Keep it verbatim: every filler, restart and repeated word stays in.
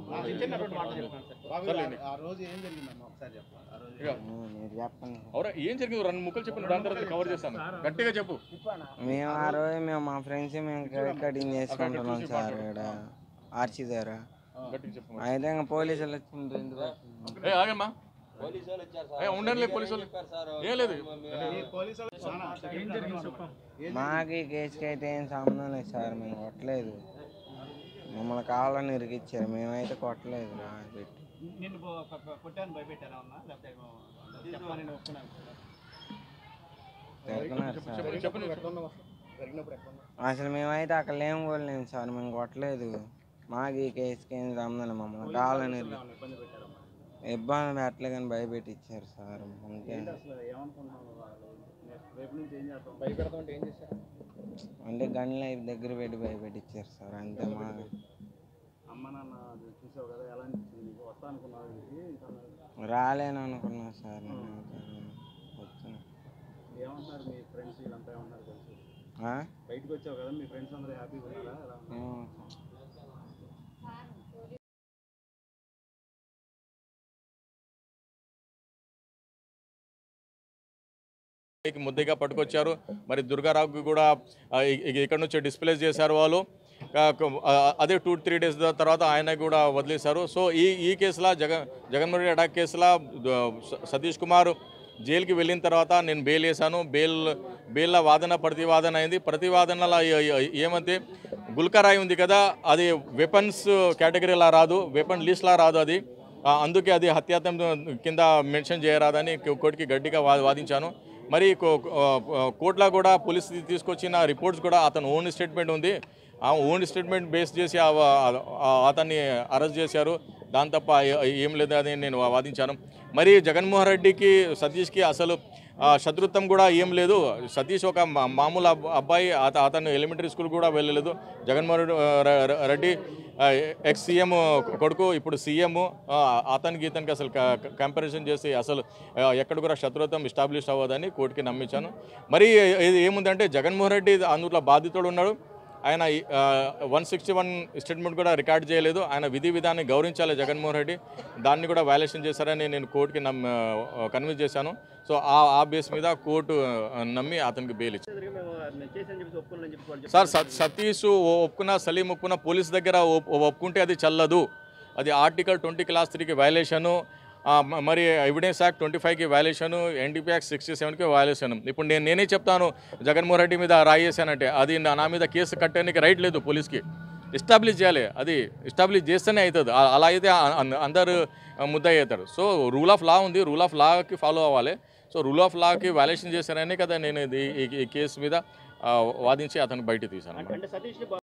అవురా ఏం జరిగింది రెండు ముక్కలు చెప్పండి దాని తర్వాత కవర్ చేస్తాను గట్టిగా చెప్పు. మేము ఆ రోజు మేము మా ఫ్రెండ్స్ మేము కేక్ కటింగ్ చేసుకుంటున్నాం సార్ ఇక్కడ ఆర్చి దగ్గర. అయితే ఇంకా పోలీసులు వచ్చింది. ఆగమ్మా ఉండండి పోలీసు ఏం లేదు మాకు ఈ కేసుకి అయితే ఏం సంబంధం లేదు సార్. మేము కొట్టలేదు, మమ్మల్ని కావాలని ఇరికిచ్చారు, మేమైతే కొట్టలేదు. రా పెట్టి అసలు మేమైతే అక్కడ లేము కూడా లేము సార్. మేము కొట్టలేదు, మాకు ఈ కేసుకి ఏం సంబంధం లేదు. మమ్మల్ని కావాలని ఇబ్బంది పెట్టలే కానీ భయపెట్టించారు సార్. అంతే అంటే గన్లు అయి దగ్గర పెట్టి భయపెట్టించారు సార్. అంతే మా రాలేను అనుకున్నా సార్. నేను వచ్చాను. బయటకు వచ్చావు కదా, మీ ఫ్రెండ్స్ అందరూ హ్యాపీగా ఉన్నారా? ముద్దుగా పట్టుకొచ్చారు. మరి దుర్గారావుకి కూడా ఇక్కడ నుంచి డిస్ప్లేస్ చేశారు వాళ్ళు. అదే టూ త్రీ డేస్ తర్వాత ఆయన కూడా వదిలేశారు. సో ఈ ఈ కేసులో జగన్ జగన్మోహన్ రెడ్డి అటాక్ కేసులో సతీష్ కుమార్ జైలుకి వెళ్ళిన తర్వాత నేను బెయిల్ వేశాను. బెయిల్ బెయిల్లో వాదన ప్రతివాదన అయింది. ప్రతివాదనలో ఏమంటే గుల్కరాయి ఉంది కదా, అది వెపన్స్ కేటగిరీలా రాదు, వెపన్ లిస్ట్లా రాదు. అది అందుకే అది హత్యాయత్నం కింద మెన్షన్ చేయరాదని కోర్టుకి గట్టిగా వాదించాను. మరి కోర్టులో కూడా పోలీసు తీసుకొచ్చిన రిపోర్ట్స్ కూడా అతను ఓన్ స్టేట్మెంట్ ఉంది. ఆ ఓన్ స్టేట్మెంట్ బేస్ చేసి అతన్ని అరెస్ట్ చేశారు. దాని తప్ప ఏం లేదు అని నేను వాదించాను. మరి జగన్మోహన్ రెడ్డికి సతీష్కి అసలు శత్రుత్వం కూడా ఏం లేదు. సతీష్ ఒక మామూలు అబ్బాయి, అతను ఎలిమెంటరీ స్కూల్ కూడా వెళ్ళలేదు. జగన్మోహన్ రెడ్డి ఎక్స్ సీఎం కొడుకు, ఇప్పుడు సీఎం. అతనికి ఇతనికి అసలు కంపారిజన్ చేసి అసలు ఎక్కడ కూడా శత్రుత్వం ఎస్టాబ్లిష్ అవ్వదని కోర్టుకి నమ్మించాను. మరి ఇది ఏముందంటే జగన్మోహన్ రెడ్డి అందులో బాధితుడు ఉన్నాడు. ఆయన వన్ సిక్స్టీ వన్ స్టేట్మెంట్ కూడా రికార్డ్ చేయలేదు. ఆయన విధి విధాన్ని గౌరవించాలి జగన్మోహన్ రెడ్డి. దాన్ని కూడా వైలేషన్ చేశారని నేను కోర్టుకి నమ్ కన్విన్స్ చేశాను. సో ఆ ఆ బేస్ మీద కోర్టు నమ్మి అతనికి బెయిల్ ఇచ్చింది. సార్ సతీష్ ఒప్పుకున్న, సలీం ఒప్పుకున్న, పోలీస్ దగ్గర ఒప్పుకుంటే అది చల్లదు. అది ఆర్టికల్ ట్వంటీ క్లాస్ త్రీకి వైలేషను, మరి ఎవిడెన్స్ యాక్ట్ ట్వంటీ ఫైవ్కి వైలేషను, ఎన్డీపీ యాక్ట్ సిక్స్టీ సెవెన్కి వైలేషను. ఇప్పుడు నేను నేనే చెప్తాను జగన్మోహన్ రెడ్డి మీద రాయేసానంటే అది నా మీద కేసు కట్టడానికి రైట్ లేదు. పోలీస్కి ఎస్టాబ్లిష్ చేయాలి, అది ఎస్టాబ్లిష్ చేస్తేనే అవుతుంది. అలా అయితే అందరు ముద్దాయి అవుతారు. సో రూల్ ఆఫ్ లా ఉంది, రూల్ ఆఫ్ లాకి ఫాలో అవ్వాలి. సో రూల్ ఆఫ్ లాకి వైలేషన్ చేశారనే కదా నేను ఈ కేసు మీద వాదించి అతను బయట తీశాను.